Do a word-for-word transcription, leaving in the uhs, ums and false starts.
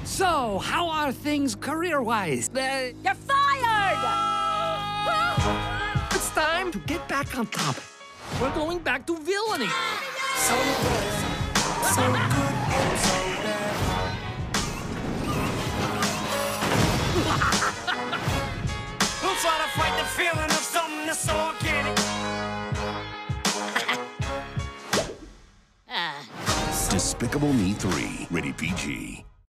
So, how are things career-wise? Uh, You're fired! it's time to get back on top. We're going back to villainy. So good, so good and so bad. Don't try to fight the feeling of something that's so organic. Despicable Me three, rated P G.